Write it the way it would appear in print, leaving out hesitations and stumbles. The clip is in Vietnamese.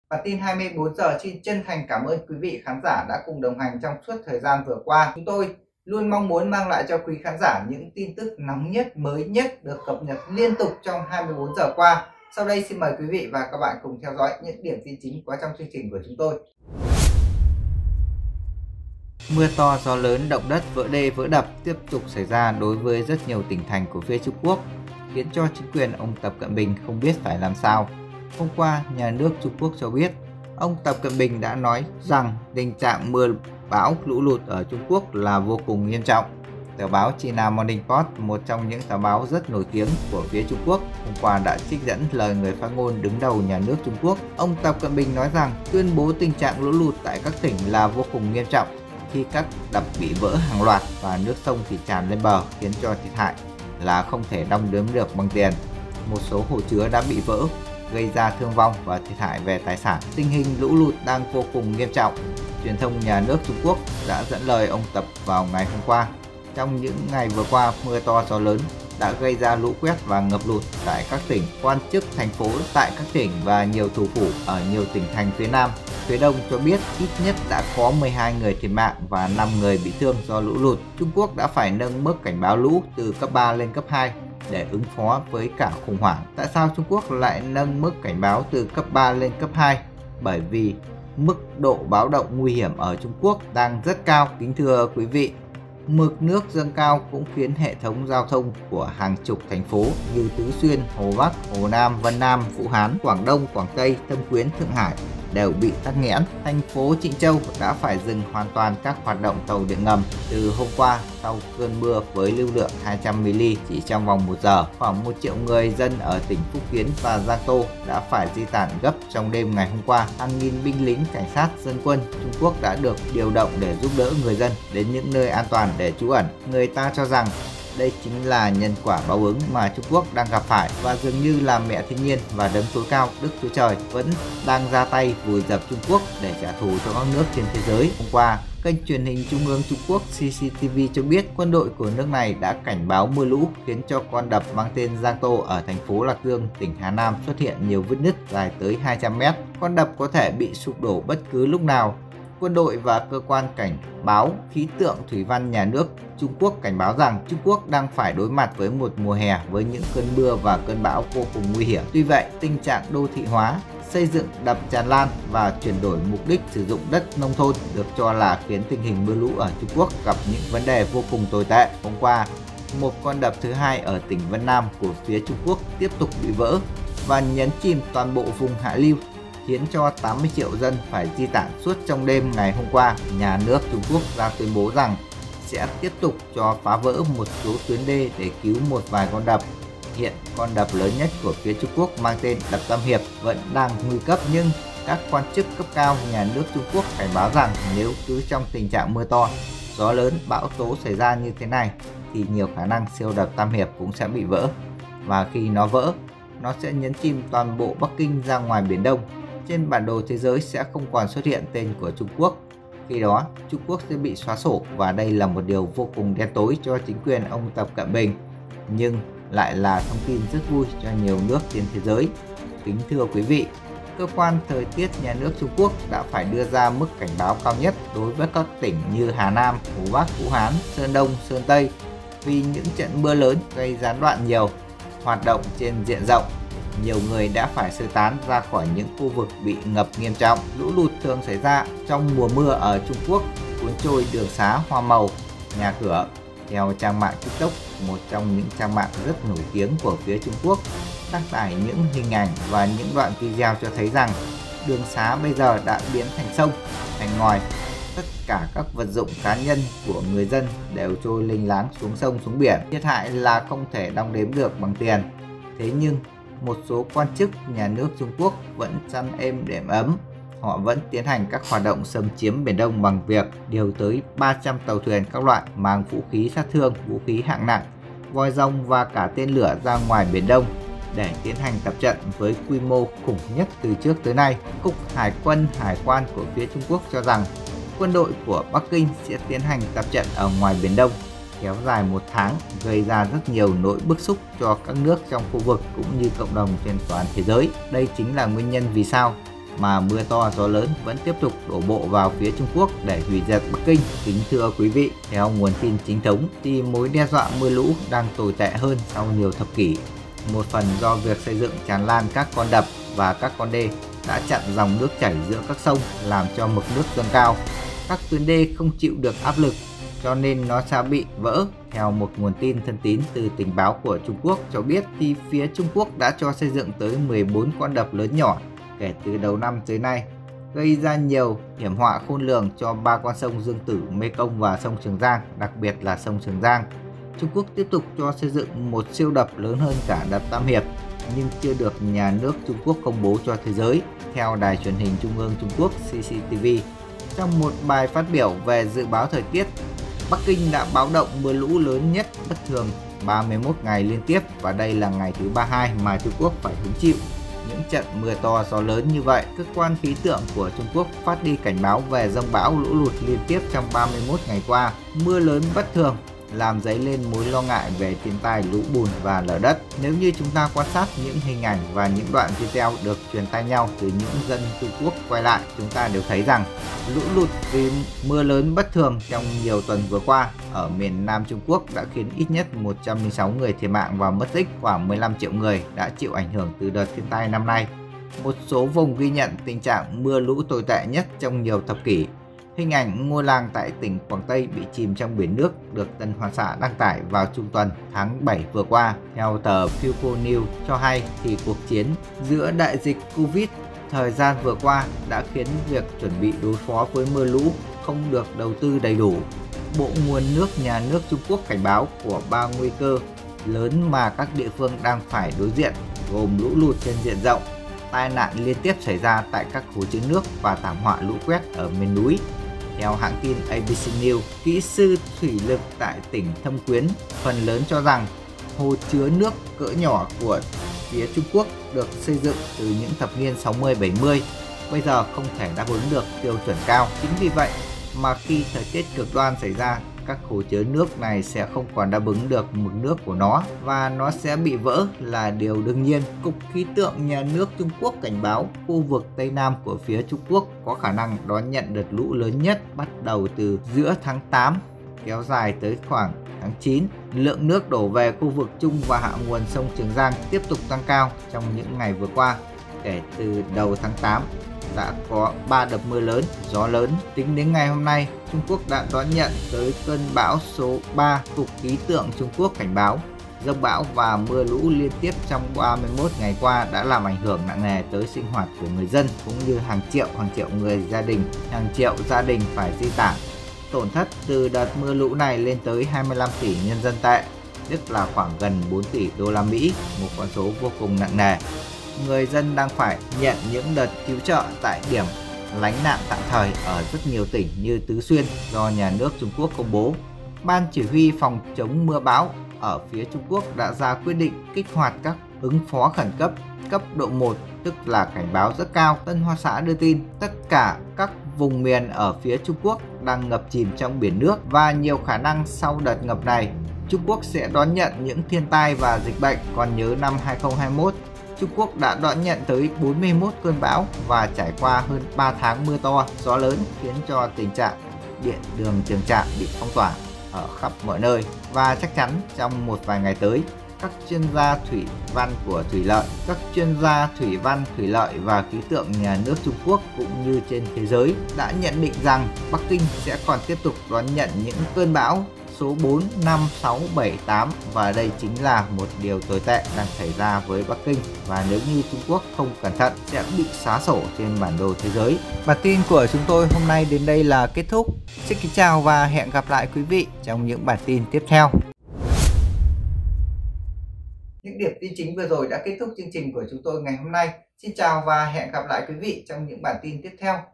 Bản tin 24 giờ xin chân thành cảm ơn quý vị khán giả đã cùng đồng hành trong suốt thời gian vừa qua. Chúng tôi luôn mong muốn mang lại cho quý khán giả những tin tức nóng nhất, mới nhất được cập nhật liên tục trong 24 giờ qua. Sau đây xin mời quý vị và các bạn cùng theo dõi những điểm tin chính có trong chương trình của chúng tôi. Mưa to, gió lớn, động đất, vỡ đê, vỡ đập tiếp tục xảy ra đối với rất nhiều tỉnh thành của phía Trung Quốc, khiến cho chính quyền ông Tập Cận Bình không biết phải làm sao. Hôm qua, nhà nước Trung Quốc cho biết, ông Tập Cận Bình đã nói rằng tình trạng mưa bão, lũ lụt ở Trung Quốc là vô cùng nghiêm trọng. Tờ báo China Morning Post, một trong những tờ báo rất nổi tiếng của phía Trung Quốc, hôm qua đã trích dẫn lời người phát ngôn đứng đầu nhà nước Trung Quốc. Ông Tập Cận Bình nói rằng tuyên bố tình trạng lũ lụt tại các tỉnh là vô cùng nghiêm trọng khi các đập bị vỡ hàng loạt và nước sông thì tràn lên bờ, khiến cho thiệt hại là không thể đong đếm được bằng tiền. Một số hồ chứa đã bị vỡ, gây ra thương vong và thiệt hại về tài sản. Tình hình lũ lụt đang vô cùng nghiêm trọng. Truyền thông nhà nước Trung Quốc đã dẫn lời ông Tập vào ngày hôm qua. Trong những ngày vừa qua, mưa to gió lớn đã gây ra lũ quét và ngập lụt tại các tỉnh. Quan chức thành phố tại các tỉnh và nhiều thủ phủ ở nhiều tỉnh thành phía Nam, phía Đông cho biết ít nhất đã có 12 người thiệt mạng và 5 người bị thương do lũ lụt. Trung Quốc đã phải nâng mức cảnh báo lũ từ cấp 3 lên cấp 2 để ứng phó với cả khủng hoảng. Tại sao Trung Quốc lại nâng mức cảnh báo từ cấp 3 lên cấp 2? Bởi vì mức độ báo động nguy hiểm ở Trung Quốc đang rất cao. Kính thưa quý vị, mực nước dâng cao cũng khiến hệ thống giao thông của hàng chục thành phố như Tứ Xuyên, Hồ Bắc, Hồ Nam, Vân Nam, Vũ Hán, Quảng Đông, Quảng Tây, Thâm Quyến, Thượng Hải đều bị tắc nghẽn. Thành phố Trịnh Châu đã phải dừng hoàn toàn các hoạt động tàu điện ngầm từ hôm qua sau cơn mưa với lưu lượng 200 mm chỉ trong vòng 1 giờ. Khoảng 1 triệu người dân ở tỉnh Phúc Kiến và Giang Tô đã phải di tản gấp trong đêm ngày hôm qua. Hàng nghìn binh lính, cảnh sát, dân quân Trung Quốc đã được điều động để giúp đỡ người dân đến những nơi an toàn để trú ẩn. Người ta cho rằng đây chính là nhân quả báo ứng mà Trung Quốc đang gặp phải, và dường như là mẹ thiên nhiên và đấng tối cao Đức Chúa Trời vẫn đang ra tay vùi dập Trung Quốc để trả thù cho các nước trên thế giới. Hôm qua, kênh truyền hình Trung ương Trung Quốc CCTV cho biết quân đội của nước này đã cảnh báo mưa lũ khiến cho con đập mang tên Giang Tô ở thành phố Lạc Dương, tỉnh Hà Nam xuất hiện nhiều vết nứt dài tới 200 m. Con đập có thể bị sụp đổ bất cứ lúc nào. Quân đội và cơ quan cảnh báo khí tượng thủy văn nhà nước Trung Quốc cảnh báo rằng Trung Quốc đang phải đối mặt với một mùa hè với những cơn mưa và cơn bão vô cùng nguy hiểm. Tuy vậy, tình trạng đô thị hóa, xây dựng đập tràn lan và chuyển đổi mục đích sử dụng đất nông thôn được cho là khiến tình hình mưa lũ ở Trung Quốc gặp những vấn đề vô cùng tồi tệ. Hôm qua, một con đập thứ hai ở tỉnh Vân Nam của phía Trung Quốc tiếp tục bị vỡ và nhấn chìm toàn bộ vùng hạ lưu, khiến cho 80 triệu dân phải di tản suốt trong đêm ngày hôm qua. Nhà nước Trung Quốc ra tuyên bố rằng sẽ tiếp tục cho phá vỡ một số tuyến đê để cứu một vài con đập. Hiện con đập lớn nhất của phía Trung Quốc mang tên đập Tam Hiệp vẫn đang nguy cấp, nhưng các quan chức cấp cao nhà nước Trung Quốc cảnh báo rằng nếu cứ trong tình trạng mưa to, gió lớn, bão tố xảy ra như thế này thì nhiều khả năng siêu đập Tam Hiệp cũng sẽ bị vỡ, và khi nó vỡ, nó sẽ nhấn chìm toàn bộ Bắc Kinh ra ngoài Biển Đông. Trên bản đồ thế giới sẽ không còn xuất hiện tên của Trung Quốc. Khi đó, Trung Quốc sẽ bị xóa sổ, và đây là một điều vô cùng đen tối cho chính quyền ông Tập Cận Bình, nhưng lại là thông tin rất vui cho nhiều nước trên thế giới. Kính thưa quý vị, cơ quan thời tiết nhà nước Trung Quốc đã phải đưa ra mức cảnh báo cao nhất đối với các tỉnh như Hà Nam, Hồ Bắc, Vũ Hán, Sơn Đông, Sơn Tây vì những trận mưa lớn gây gián đoạn nhiều hoạt động trên diện rộng. Nhiều người đã phải sơ tán ra khỏi những khu vực bị ngập nghiêm trọng. Lũ lụt thường xảy ra trong mùa mưa ở Trung Quốc, cuốn trôi đường xá, hoa màu, nhà cửa. Theo trang mạng TikTok, một trong những trang mạng rất nổi tiếng của phía Trung Quốc, đăng tải những hình ảnh và những đoạn video cho thấy rằng đường xá bây giờ đã biến thành sông, thành ngòi. Tất cả các vật dụng cá nhân của người dân đều trôi lênh láng xuống sông, xuống biển. Thiệt hại là không thể đong đếm được bằng tiền. Thế nhưng một số quan chức nhà nước Trung Quốc vẫn chăn êm đệm ấm. Họ vẫn tiến hành các hoạt động xâm chiếm Biển Đông bằng việc điều tới 300 tàu thuyền các loại mang vũ khí sát thương, vũ khí hạng nặng, voi rồng và cả tên lửa ra ngoài Biển Đông để tiến hành tập trận với quy mô khủng nhất từ trước tới nay. Cục Hải quân Hải quan của phía Trung Quốc cho rằng quân đội của Bắc Kinh sẽ tiến hành tập trận ở ngoài Biển Đông kéo dài 1 tháng, gây ra rất nhiều nỗi bức xúc cho các nước trong khu vực cũng như cộng đồng trên toàn thế giới. Đây chính là nguyên nhân vì sao mà mưa to gió lớn vẫn tiếp tục đổ bộ vào phía Trung Quốc để hủy diệt Bắc Kinh. Kính thưa quý vị, theo nguồn tin chính thống thì mối đe dọa mưa lũ đang tồi tệ hơn sau nhiều thập kỷ. Một phần do việc xây dựng tràn lan các con đập và các con đê đã chặn dòng nước chảy giữa các sông, làm cho mực nước dâng cao. Các tuyến đê không chịu được áp lực cho nên nó sẽ bị vỡ. Theo một nguồn tin thân tín từ tình báo của Trung Quốc cho biết thì phía Trung Quốc đã cho xây dựng tới 14 con đập lớn nhỏ kể từ đầu năm tới nay, gây ra nhiều hiểm họa khôn lường cho 3 con sông Dương Tử, Mekong và sông Trường Giang, đặc biệt là sông Trường Giang. Trung Quốc tiếp tục cho xây dựng một siêu đập lớn hơn cả đập Tam Hiệp nhưng chưa được nhà nước Trung Quốc công bố cho thế giới. Theo đài truyền hình Trung ương Trung Quốc CCTV, trong một bài phát biểu về dự báo thời tiết, Bắc Kinh đã báo động mưa lũ lớn nhất bất thường 31 ngày liên tiếp và đây là ngày thứ 32 mà Trung Quốc phải hứng chịu những trận mưa to gió lớn như vậy. Cơ quan khí tượng của Trung Quốc phát đi cảnh báo về dông bão lũ lụt liên tiếp trong 31 ngày qua. Mưa lớn bất thường làm dấy lên mối lo ngại về thiên tai lũ bùn và lở đất. Nếu như chúng ta quan sát những hình ảnh và những đoạn video được truyền tay nhau từ những dân Trung Quốc quay lại, chúng ta đều thấy rằng lũ lụt vì mưa lớn bất thường trong nhiều tuần vừa qua ở miền Nam Trung Quốc đã khiến ít nhất 106 người thiệt mạng và mất tích, khoảng 15 triệu người đã chịu ảnh hưởng từ đợt thiên tai năm nay. Một số vùng ghi nhận tình trạng mưa lũ tồi tệ nhất trong nhiều thập kỷ. Hình ảnh ngôi làng tại tỉnh Quảng Tây bị chìm trong biển nước được Tân Hoa Xã đăng tải vào trung tuần tháng 7 vừa qua. Theo tờ People News cho hay thì cuộc chiến giữa đại dịch Covid thời gian vừa qua đã khiến việc chuẩn bị đối phó với mưa lũ không được đầu tư đầy đủ. Bộ Nguồn nước Nhà nước Trung Quốc cảnh báo của 3 nguy cơ lớn mà các địa phương đang phải đối diện, gồm lũ lụt trên diện rộng, tai nạn liên tiếp xảy ra tại các hồ chứa nước và thảm họa lũ quét ở miền núi. Theo hãng tin ABC News, kỹ sư thủy lực tại tỉnh Thâm Quyến phần lớn cho rằng hồ chứa nước cỡ nhỏ của phía Trung Quốc được xây dựng từ những thập niên 60-70 bây giờ không thể đáp ứng được tiêu chuẩn cao. Chính vì vậy mà khi thời tiết cực đoan xảy ra, các hồ chứa nước này sẽ không còn đáp ứng được mực nước của nó và nó sẽ bị vỡ là điều đương nhiên. Cục Khí tượng Nhà nước Trung Quốc cảnh báo khu vực Tây Nam của phía Trung Quốc có khả năng đón nhận đợt lũ lớn nhất bắt đầu từ giữa tháng 8 kéo dài tới khoảng tháng 9. Lượng nước đổ về khu vực trung và hạ nguồn sông Trường Giang tiếp tục tăng cao trong những ngày vừa qua. Kể từ đầu tháng 8 đã có 3 đợt mưa lớn, gió lớn. Tính đến ngày hôm nay, Trung Quốc đã đón nhận tới cơn bão số 3. Cục Khí tượng Trung Quốc cảnh báo dông bão và mưa lũ liên tiếp trong 31 ngày qua đã làm ảnh hưởng nặng nề tới sinh hoạt của người dân cũng như hàng triệu người gia đình, hàng triệu gia đình phải di tản. Tổn thất từ đợt mưa lũ này lên tới 25 tỷ nhân dân tệ, tức là khoảng gần 4 tỷ đô la Mỹ, một con số vô cùng nặng nề. Người dân đang phải nhận những đợt cứu trợ tại điểm lánh nạn tạm thời ở rất nhiều tỉnh như Tứ Xuyên do nhà nước Trung Quốc công bố. Ban chỉ huy phòng chống mưa bão ở phía Trung Quốc đã ra quyết định kích hoạt các ứng phó khẩn cấp cấp độ 1, tức là cảnh báo rất cao. Tân Hoa Xã đưa tin tất cả các vùng miền ở phía Trung Quốc đang ngập chìm trong biển nước và nhiều khả năng sau đợt ngập này, Trung Quốc sẽ đón nhận những thiên tai và dịch bệnh. Còn nhớ năm 2021, Trung Quốc đã đón nhận tới 41 cơn bão và trải qua hơn 3 tháng mưa to, gió lớn khiến cho tình trạng điện đường trường trạm bị phong tỏa ở khắp mọi nơi. Và chắc chắn trong một vài ngày tới, các chuyên gia thủy văn của thủy lợi, các chuyên gia thủy văn, thủy lợi và khí tượng nhà nước Trung Quốc cũng như trên thế giới đã nhận định rằng Bắc Kinh sẽ còn tiếp tục đón nhận những cơn bão số 4, 5, 6, 7, 8 và đây chính là một điều tồi tệ đang xảy ra với Bắc Kinh và nếu như Trung Quốc không cẩn thận sẽ bị xóa sổ trên bản đồ thế giới. Bản tin của chúng tôi hôm nay đến đây là kết thúc. Xin kính chào và hẹn gặp lại quý vị trong những bản tin tiếp theo. Những điểm tin chính vừa rồi đã kết thúc chương trình của chúng tôi ngày hôm nay. Xin chào và hẹn gặp lại quý vị trong những bản tin tiếp theo.